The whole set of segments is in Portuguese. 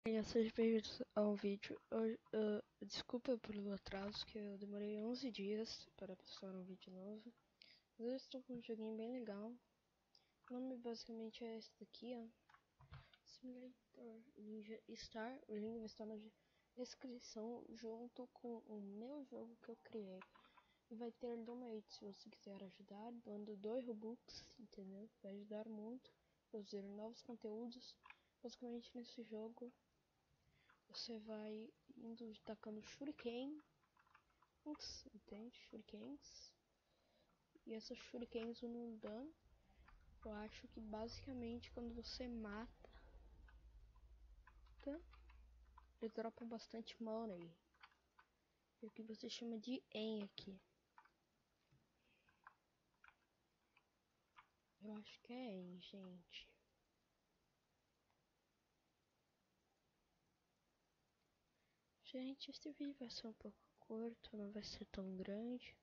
Seja bem-vindos a um vídeo. Desculpa pelo atraso, que eu demorei 11 dias para postar um vídeo novo. Mas eu estou com um joguinho bem legal. O nome basicamente é esse daqui, ó. Simulator Ninja Star. O link vai estar na descrição junto com o meu jogo que eu criei. E vai ter donate se você quiser ajudar, doando 2 Robux, entendeu? Vai ajudar muito a produzir novos conteúdos. Basicamente nesse jogo você vai indo tacando shurikens, entende? Shurikens. E essas shurikens vão um dano. Eu acho que basicamente quando você mata, eles dropam bastante money. É o que você chama de en aqui. Eu acho que é en, gente. Gente, este vídeo vai ser um pouco curto, não vai ser tão grande.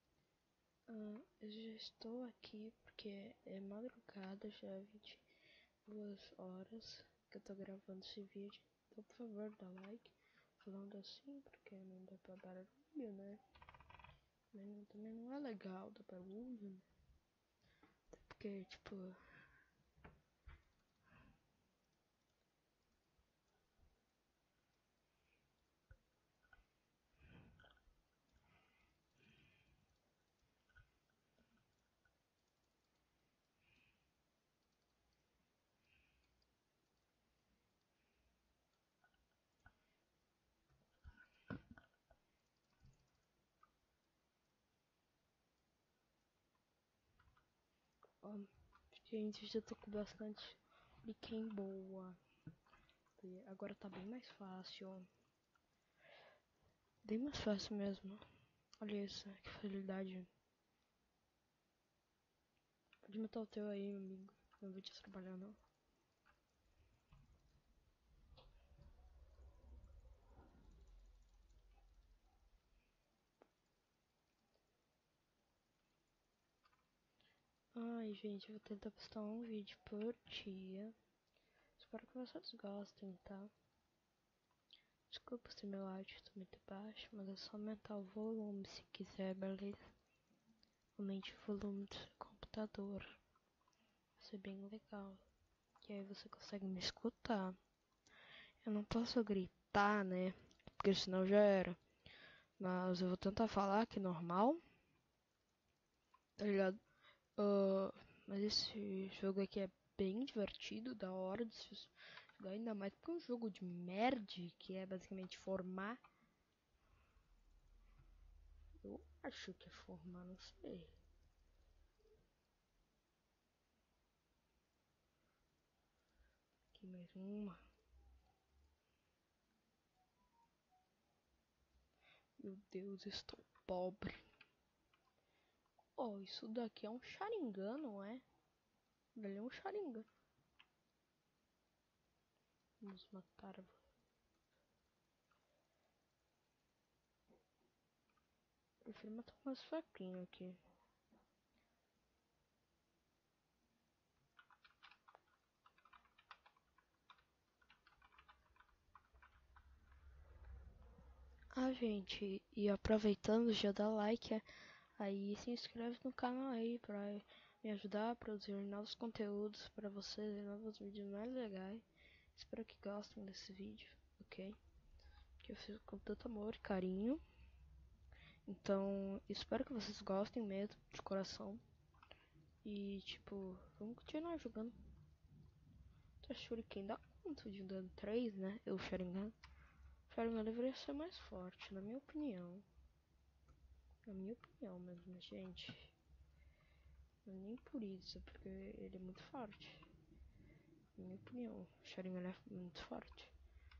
Eu já estou aqui porque é madrugada, já 22 horas que eu tô gravando esse vídeo. Então, por favor, dá like. Falando assim, porque não dá pra barulho, né? Mas também não é legal dar barulho, né? Até porque, tipo... Ó, gente, já tô com bastante biquem boa. E agora tá bem mais fácil. Bem mais fácil mesmo. Olha isso, que facilidade. Pode matar o teu aí, amigo. Não vou te trabalhar, não. Ai, gente, eu vou tentar postar um vídeo por dia. Espero que vocês gostem, tá? Desculpa se meu áudio tá muito baixo, mas é só aumentar o volume se quiser, beleza? Aumente o volume do seu computador. Vai ser bem legal. E aí você consegue me escutar. Eu não posso gritar, né? Porque senão já era. Mas eu vou tentar falar aqui normal. Tá ligado? Mas esse jogo aqui é bem divertido, da hora de se jogar, ainda mais porque é um jogo de merda, que é basicamente formar. Eu acho que é formar, não sei. Aqui mais uma. Meu Deus, estou pobre. Oh, isso daqui é um Sharingan, não é? Ele é um Sharingan. Vamos matar. Prefiro matar umas faquinhas aqui. Ah, gente, e aproveitando, já dá like, aí se inscreve no canal aí pra me ajudar a produzir novos conteúdos pra vocês, novos vídeos mais legais. Espero que gostem desse vídeo, ok? Que eu fiz com tanto amor e carinho. Então, espero que vocês gostem mesmo, de coração. E, tipo, vamos continuar jogando. Essa Shuriken dá quanto de dano? 3, né? Eu, Sharingan. Sharingan deveria ser mais forte, na minha opinião. Na minha opinião mesmo, gente. Não é nem por isso, porque ele é muito forte. Na minha opinião, o Sharingan é muito forte.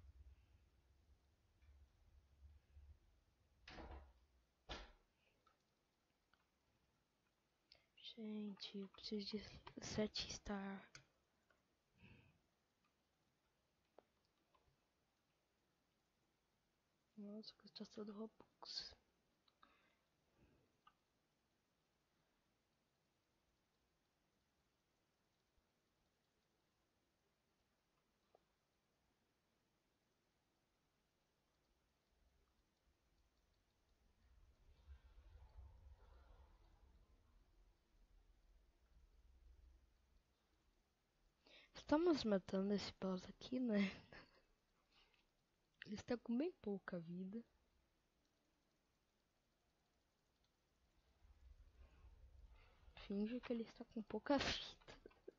Gente, eu preciso de 7 star. Nossa, custa todo Robux. Estamos matando esse boss aqui, né? Ele está com bem pouca vida. Finge que ele está com pouca vida.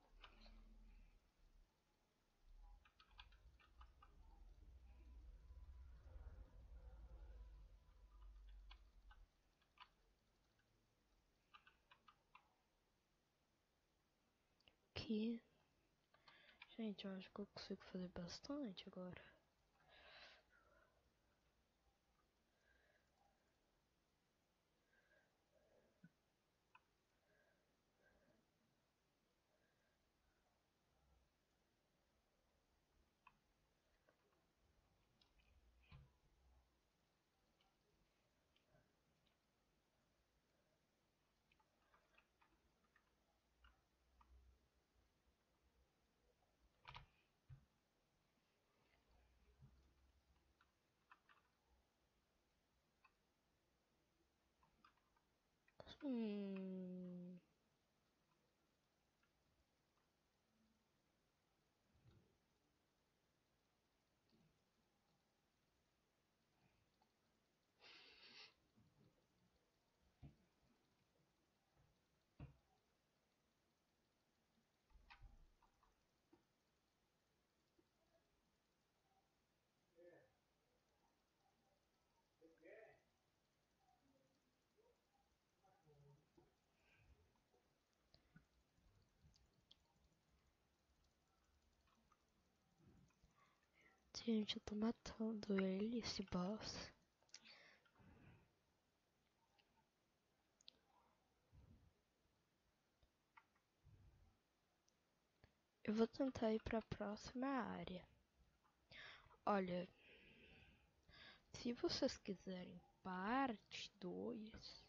Aqui. Gente, eu acho que eu consigo fazer bastante agora. Hum... Gente, eu tô matando ele, esse boss. Eu vou tentar ir pra próxima área. Olha, se vocês quiserem parte 2,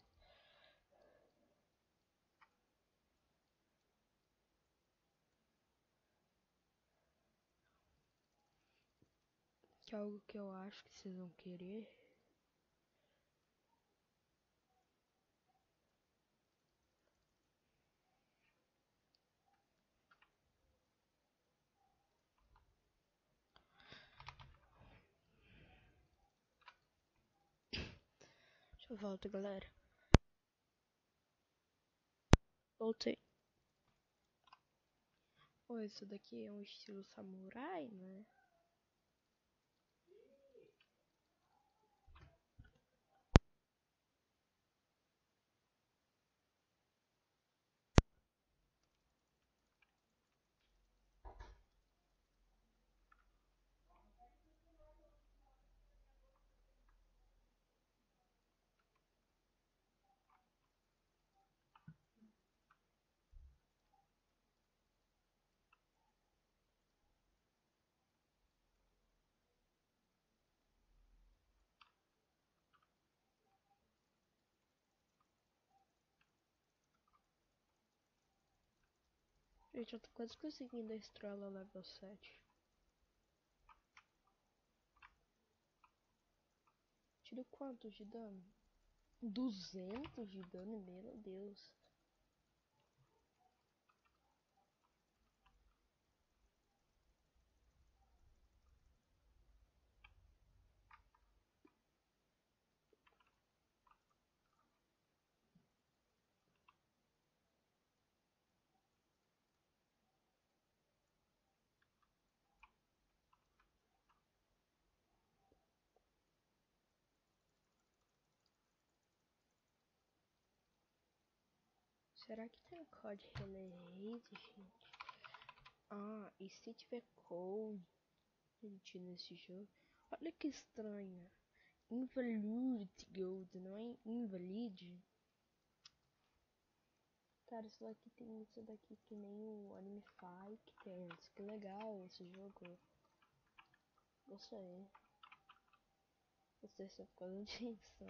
que é algo que eu acho que vocês vão querer. Deixa eu voltar, galera. Voltei. Oh, isso daqui é um estilo samurai, né? Gente, eu tô quase conseguindo a estrela level 7. Tiro quantos de dano? 200 de dano, meu Deus. Será que tem code release, gente? Ah, e se tiver code, gente, nesse jogo? Olha que estranho. Invalid Gold, não é Invalid? Cara, isso daqui tem isso daqui que nem o Anime Fighters. Que legal esse jogo. Gostei. Gostei só por causa disso.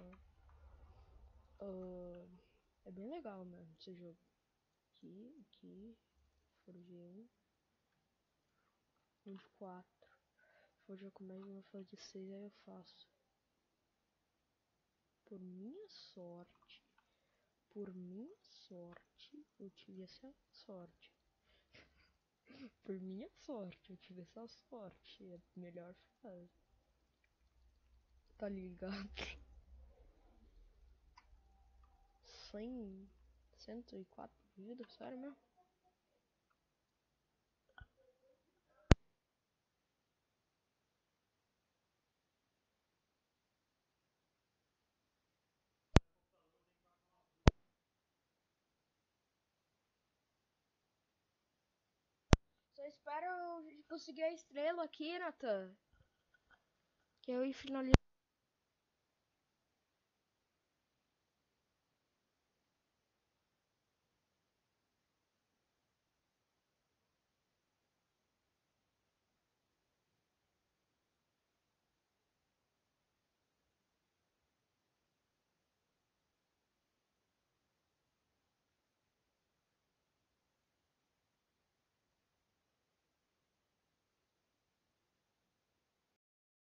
É bem legal mesmo esse jogo. Aqui. Forge 1. 24. Forge com mais uma Forge 6 aí eu faço. Por minha sorte. Por minha sorte. Eu tive essa sorte. Por minha sorte, eu tive essa sorte. É a melhor frase. Tá ligado? 104 vidas, sério mesmo? Só espero eu conseguir a estrela aqui, Nathan. Que eu ir finalizar.